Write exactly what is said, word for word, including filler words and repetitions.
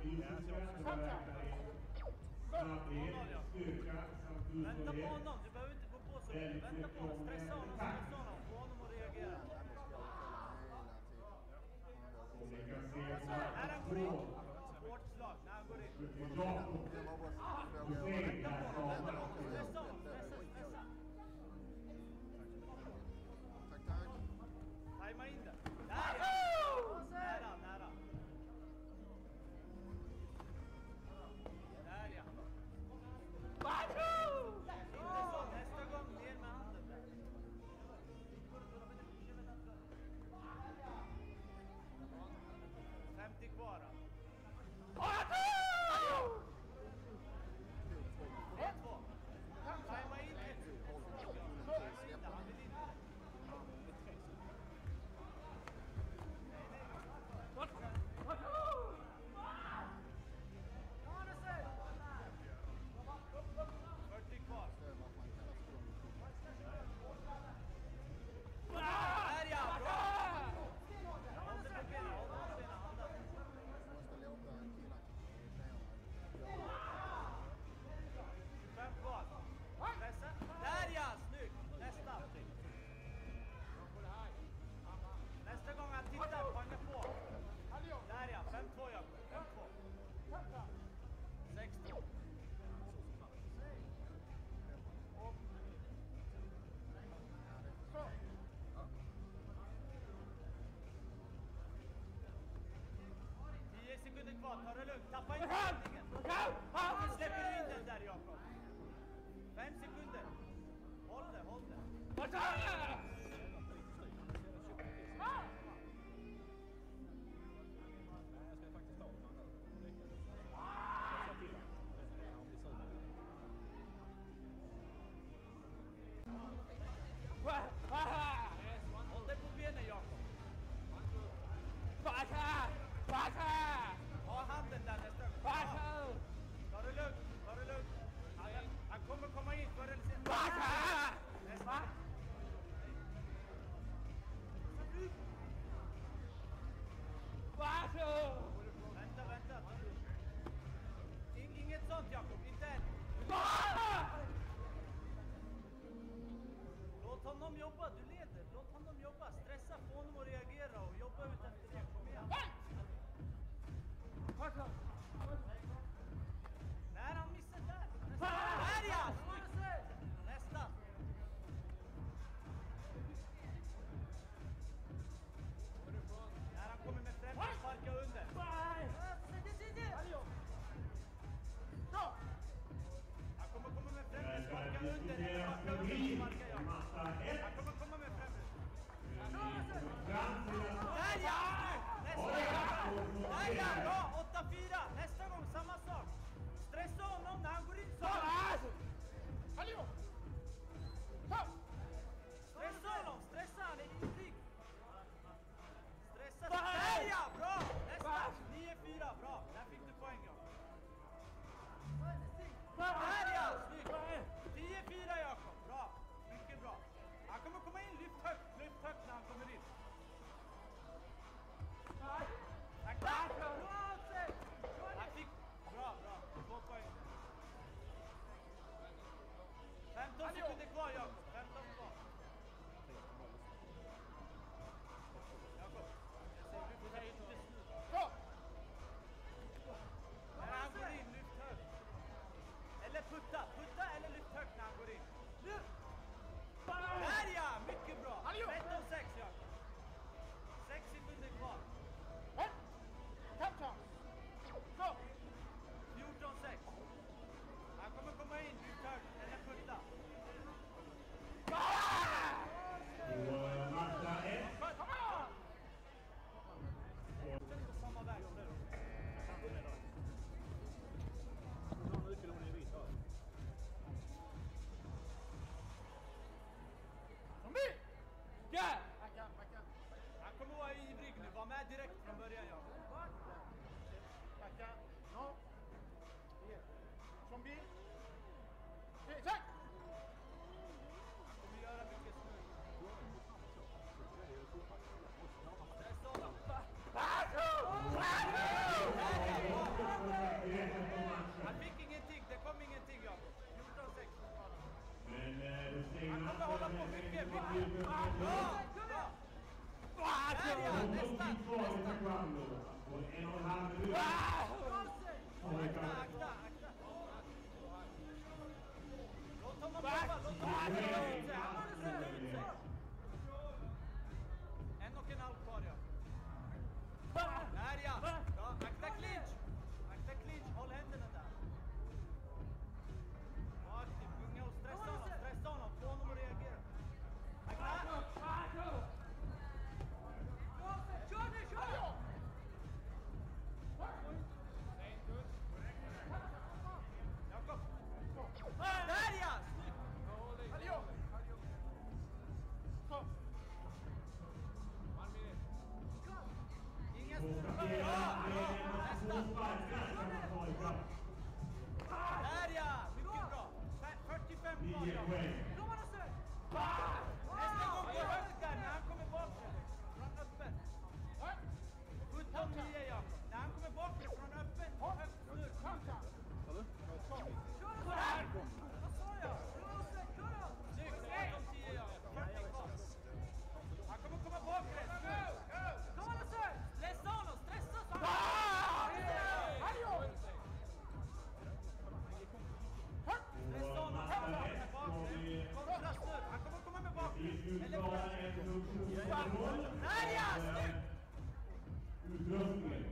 Vänta på honom, du behöver inte gå på så. Vänta på honom, stressa honom, stressa honom. Få honom att reagera. När han går in. Hårt slag, när han går in. Vänta på honom, vänta på honom. Stressa honom, stressa, stressa. Tack, tack. Tajma in det. Där ja! Nära, nära. Där ja. Inte så, nästa gång ner med handen där. femtio kvar då. ett två. Tajma in det. Tajma in det, han vill inte. fyrtio kvar. Där ja, bra! Håll det på benen, håll det på benen, andas. Fem kvar. Pressa. Där ja, snyggt. Nästa. Nästa gång han tittar, panga på. Där ja, fem två Jakob. fem två. sex två. tio sekunder kvar, ta det lugnt. Tappa inte ställningen. Varför släpper du in den där Jakob? fem sekunder. Håll det, håll det. Håll dig på benen Jakob. Baka! Baka! Ha handen där nästa gång. Baka! Ta det lugnt, ta det lugnt. Han, han kommer komma in förr eller senare. Baka! Nästa. Baka! Vänta, vänta. In, inget sånt Jakob, inte än. Låt honom jobba, du leder. Låt honom jobba. Stressa, få honom att reagera och jobba ut efter det. Kom igen. När han missar där. Nästa. Där ja! Nästa. När han kommer med främre, sparka under. Han kommer komma med främre, sparka under. Eller sparka under, sparka jag. Han kommer komma med främre. Där ja! Nästa. Där ja, bra! åtta fyra. Nästa gång samma sak. Stressa honom när han går in så. Stressa honom, stressa han, det är ingenting. Stressa, där ja, bra! Nästa, nio fyra, bra. Där fick du poäng ja. Där ja, snyggt. tio fyra Jakob, bra. Mycket bra. Han kommer komma in, lyft högt, lyft högt när han kommer in. Tack, tack. Han fick, bra, bra. Två poäng. femton sekunder kvar Jakob, femton kvar. Jakob, jag ser du får inte snudd. När han går in, lyft högt. Eller putta, putta eller lyft högt när han går in. Där ja, mycket bra. tretton sex Jakob. sex sekunder kvar. fjorton sex. Han kommer komma in, lyft högt eller putta. Och matcha ett. Samma väg som nu. Ja! Han kommer vara ivrig nu, var med direkt från början ja. Backa. No. Zombie. Tack! Han kommer göra mycket snurr. Stressa honom. Bosnien.